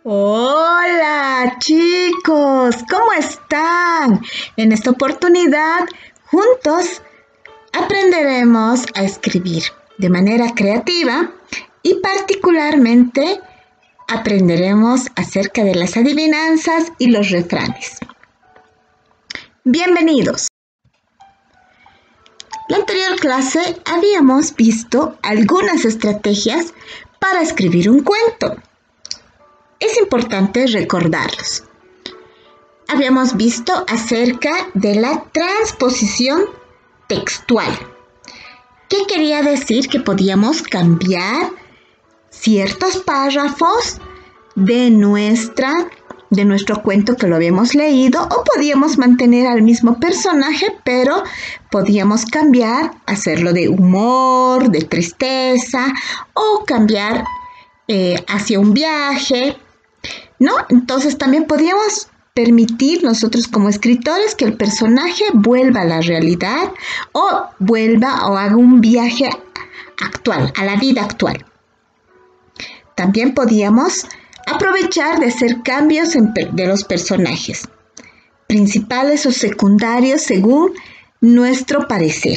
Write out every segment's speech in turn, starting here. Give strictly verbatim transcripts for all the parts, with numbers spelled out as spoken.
Hola chicos, ¿cómo están? En esta oportunidad, juntos aprenderemos a escribir de manera creativa y particularmente aprenderemos acerca de las adivinanzas y los refranes. Bienvenidos. En la anterior clase habíamos visto algunas estrategias para escribir un cuento. Es importante recordarlos. Habíamos visto acerca de la transposición textual. ¿Qué quería decir? Que podíamos cambiar ciertos párrafos de, nuestra, de nuestro cuento que lo habíamos leído, o podíamos mantener al mismo personaje, pero podíamos cambiar, hacerlo de humor, de tristeza, o cambiar eh, hacia un viaje, ¿no? Entonces también podíamos permitir nosotros como escritores que el personaje vuelva a la realidad o vuelva o haga un viaje actual, a la vida actual. También podíamos aprovechar de hacer cambios en, de los personajes, principales o secundarios según nuestro parecer.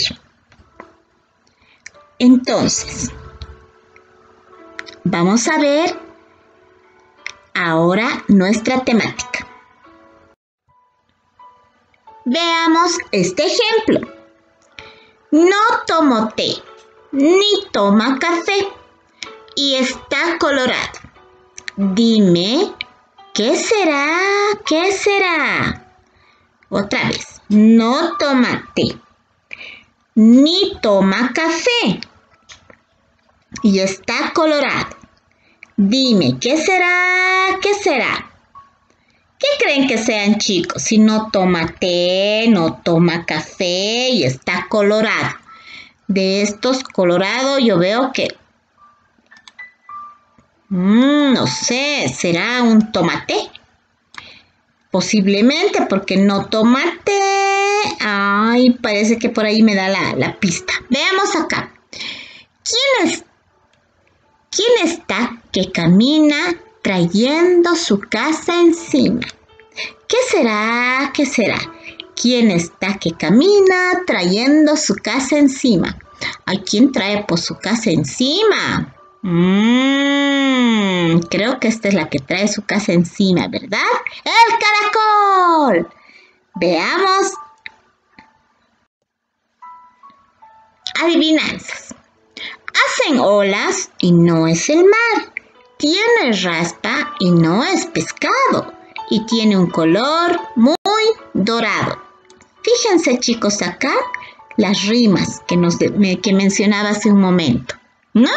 Entonces, vamos a ver ahora nuestra temática. Veamos este ejemplo. No tomo té, ni toma café, y está colorado. Dime, ¿qué será? ¿Qué será? Otra vez. No toma té, ni toma café, y está colorado. Dime, ¿qué será? ¿Qué será? ¿Qué creen que sean, chicos? Si no toma té, no toma café y está colorado. De estos colorados yo veo que... Mmm, no sé, ¿será un tomate? Posiblemente porque no toma té. Ay, parece que por ahí me da la, la pista. Veamos acá. ¿Quién es? ¿Quién está que camina trayendo su casa encima? ¿Qué será? ¿Qué será? ¿Quién está que camina trayendo su casa encima? ¿Ay, quién trae por su casa encima? Mmm, creo que esta es la que trae su casa encima, ¿verdad? ¡El caracol! Veamos. Adivinanzas. Hacen olas y no es el mar. Tiene raspa y no es pescado. Y tiene un color muy dorado. Fíjense, chicos, acá las rimas que, nos de, me, que mencionaba hace un momento, ¿no?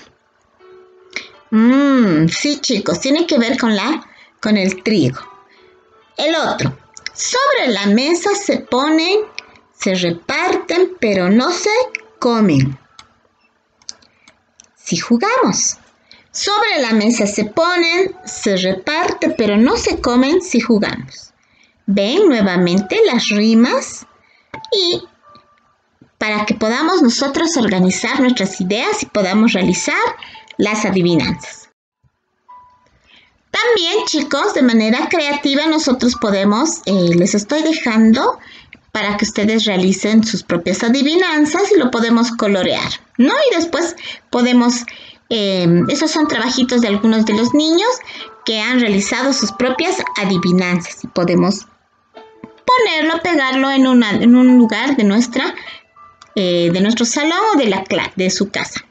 Mmm, sí, chicos, tiene que ver con, la, con el trigo. El otro. Sobre la mesa se ponen, se reparten, pero no se comen. Si jugamos. Sobre la mesa se ponen, se reparte, pero no se comen si jugamos. Ven nuevamente las rimas y para que podamos nosotros organizar nuestras ideas y podamos realizar las adivinanzas. También, chicos, de manera creativa nosotros podemos, eh, les estoy dejando para que ustedes realicen sus propias adivinanzas y lo podemos colorear, ¿no? Y después podemos... Eh, esos son trabajitos de algunos de los niños que han realizado sus propias adivinanzas y podemos ponerlo, pegarlo en, una, en un lugar de, nuestra, eh, de nuestro salón o de, la, de su casa.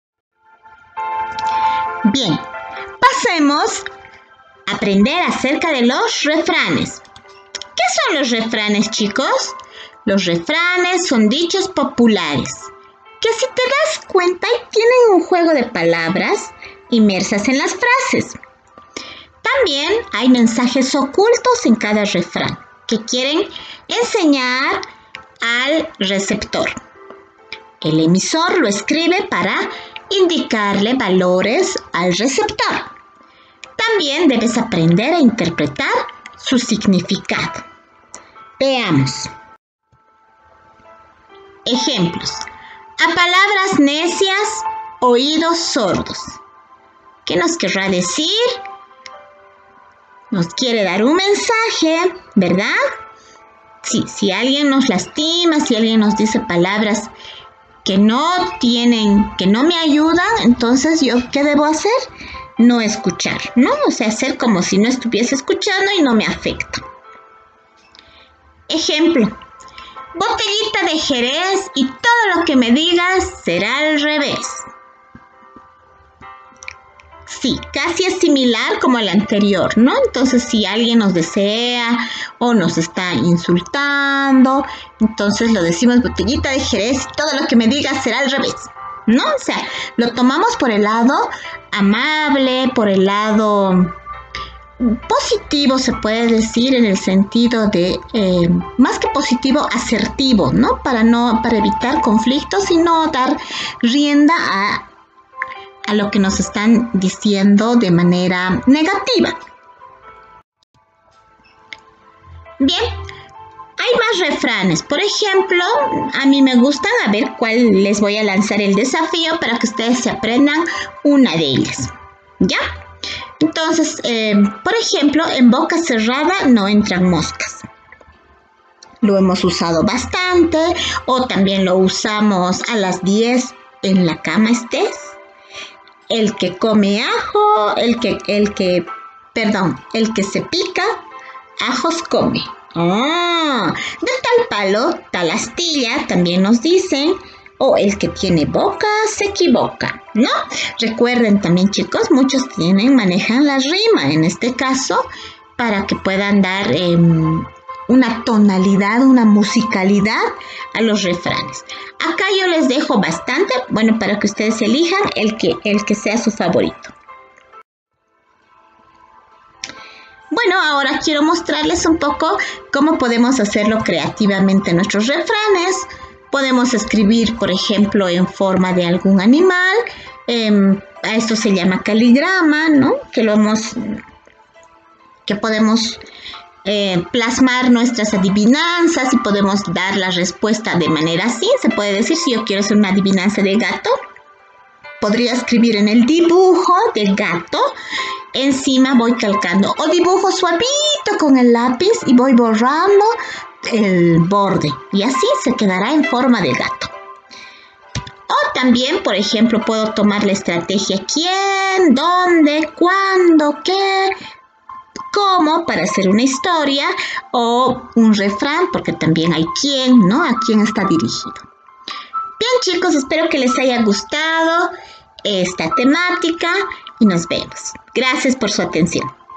Bien, pasemos a aprender acerca de los refranes. ¿Qué son los refranes, chicos? Los refranes son dichos populares que, si te das cuenta, tienen un juego de palabras inmersas en las frases. También hay mensajes ocultos en cada refrán que quieren enseñar al receptor. El emisor lo escribe para indicarle valores al receptor. También debes aprender a interpretar su significado. Veamos. Ejemplos. A palabras necias, oídos sordos. ¿Qué nos querrá decir? nos quiere dar un mensaje, ¿verdad? Sí, si alguien nos lastima, si alguien nos dice palabras que no tienen, que no me ayudan, entonces yo, ¿qué debo hacer? No escuchar, ¿no? O sea, hacer como si no estuviese escuchando y no me afecta. Ejemplo, botellita de Jerez y todo lo que me digas será al revés. Sí, casi es similar como el anterior, ¿no? Entonces, si alguien nos desea o nos está insultando, entonces lo decimos botellita de Jerez y todo lo que me digas será al revés, ¿no? O sea, lo tomamos por el lado amable, por el lado positivo, se puede decir, en el sentido de, eh, más que positivo, asertivo, ¿no? Para no, para evitar conflictos y no dar rienda a a lo que nos están diciendo de manera negativa. Bien, hay más refranes. Por ejemplo, a mí me gustan, a ver cuál les voy a lanzar el desafío para que ustedes se aprendan una de ellas. ¿Ya? Entonces, eh, por ejemplo, en boca cerrada no entran moscas. Lo hemos usado bastante, o también lo usamos a las diez en la cama estés. El que come ajo, el que, el que, perdón, el que se pica, ajos come. Ah, de tal palo, tal astilla, también nos dicen. O el que tiene boca, se equivoca, ¿no? Recuerden también, chicos, muchos tienen, manejan la rima, en este caso, para que puedan dar eh, una tonalidad, una musicalidad a los refranes. Acá yo les dejo bastante, bueno, para que ustedes elijan el que, el que sea su favorito. Bueno, ahora quiero mostrarles un poco cómo podemos hacerlo creativamente nuestros refranes. Podemos escribir, por ejemplo, en forma de algún animal. Eh, a esto se llama caligrama, ¿no? Que lo hemos, que podemos Eh, plasmar nuestras adivinanzas y podemos dar la respuesta de manera así. Se puede decir, si yo quiero hacer una adivinanza de gato, podría escribir en el dibujo del gato, encima voy calcando, o dibujo suavito con el lápiz y voy borrando el borde, y así se quedará en forma de gato. O también, por ejemplo, puedo tomar la estrategia quién, dónde, cuándo, qué, cómo, para hacer una historia o un refrán, porque también hay quién, ¿no? A quién está dirigido. Bien, chicos, espero que les haya gustado esta temática y nos vemos. Gracias por su atención.